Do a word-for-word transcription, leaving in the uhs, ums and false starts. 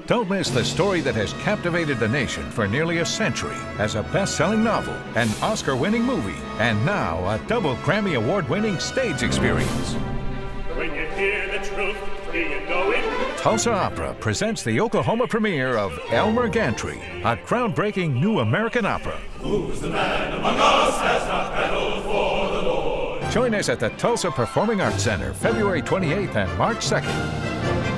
Don't miss the story that has captivated the nation for nearly a century as a best-selling novel, an Oscar-winning movie, and now a double Grammy Award-winning stage experience. When you hear the truth, do you know it? Tulsa Opera presents the Oklahoma premiere of Elmer Gantry, a groundbreaking new American opera. Who's the man among us has not battled for the Lord? Join us at the Tulsa Performing Arts Center February twenty-eighth and March second.